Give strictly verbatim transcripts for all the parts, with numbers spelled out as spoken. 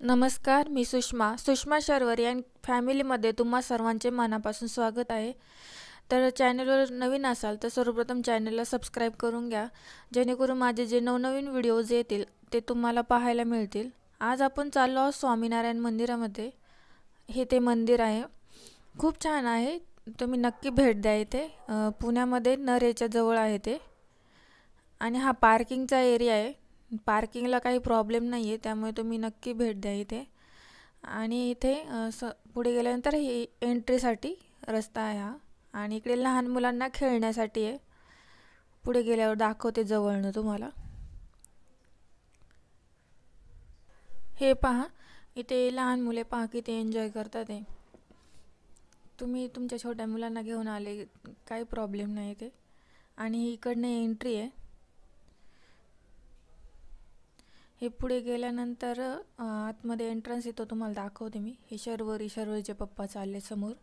नमस्कार, मी सुषमा. सुषमा शर्वरी अँड फॅमिलीमध्ये तुम्हा सर्वांचे मनापासून स्वागत आहे. तर चॅनलवर नवीन असाल तर सर्वप्रथम चॅनलला सबस्क्राईब करून घ्या, जेणेकरून माझे जे नवनवीन व्हिडिओज येतील ते तुम्हाला पाहायला मिळतील. आज आपण चाललो आहोत स्वामीनारायण मंदिरामध्ये. हे ते मंदिर आहे, खूप छान आहे. तुम्ही नक्की भेट द्या. इथे अ, पुण्यामध्ये नरेच्या जवळ आहे ते. आणि हा पार्किंगचा एरिया आहे. पार्किंगला काही प्रॉब्लेम नाही आहे, त्यामुळे तुम्ही नक्की भेट द्या इथे. आणि इथे अ, स पुढे गेल्यानंतर ही एंट्रीसाठी रस्ता आहे हा. आणि इकडे लहान मुलांना खेळण्यासाठी आहे. पुढे गेल्यावर दाखवते जवळनं तुम्हाला. हे पहा, इथे लहान मुले पहा किती एन्जॉय करतात आहे. तुम्ही तुमच्या छोट्या मुलांना घेऊन आले काही प्रॉब्लेम नाही इथे. आणि इकडनं एंट्री आहे. हे पुढे गेल्यानंतर अ, आतमध्ये एंट्रन्स येतो, तुम्हाला दाखवते मी. हे शर्वरी शर्वरीचे पप्पा चालले समोर.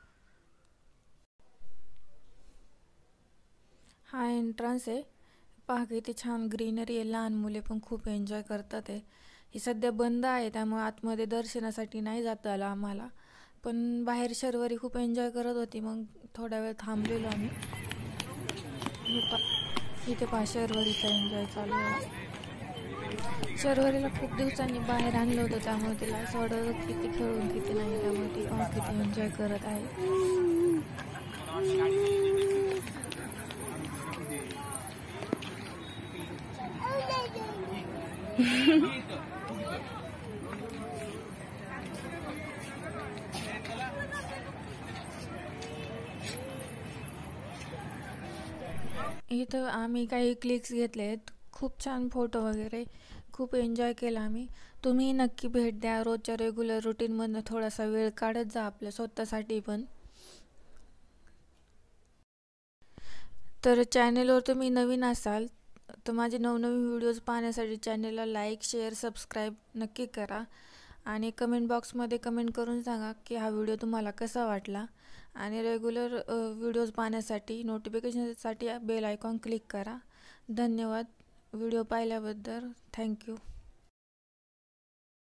हा एंट्रन्स आहे. पहा किती छान ग्रीनरी आहे. लहान मुले पण खूप एन्जॉय करतात आहे. ही सध्या बंद आहे, त्यामुळे आतमध्ये दर्शनासाठी नाही जाता आलं आम्हाला. पण बाहेर शर्वरी खूप एन्जॉय करत होती, मग थोडा वेळ थांबलेलो आम्ही. हे पा इथे पहा शर्वरीचा एन्जॉय चालू आहे. शर्वरीला खूप दिवसांनी बाहेर आणलं होतं, त्यामुळे तिला असं वाटत होतं किती खेळून किती नाही. त्यामुळे ती पहा किती एन्जॉय करत आहे. इथं आम्ही काही क्लिक्स घेतले आहेत. खूप छान फोटो वगैरे खूप एन्जॉय केला आम्ही. तुम्ही नक्की भेट द्या. रोजच्या रेग्युलर रुटीनमधनं थोडासा वेळ काढत जा आपल्या स्वतःसाठी पण. तर चॅनेलवर तुम्ही नवीन असाल तर माझे नवनवीन व्हिडिओज पाहण्यासाठी चॅनेलला लाईक, शेअर, सबस्क्राईब नक्की करा. आणि कमेंट बॉक्समध्ये कमेंट करून सांगा की हा व्हिडिओ तुम्हाला कसा वाटला. आणि रेग्युलर व्हिडिओज पाहण्यासाठी नोटिफिकेशनसाठी बेल आयकॉन क्लिक करा. धन्यवाद व्हिडिओ पाहिल्याबद्दल. थँक्यू.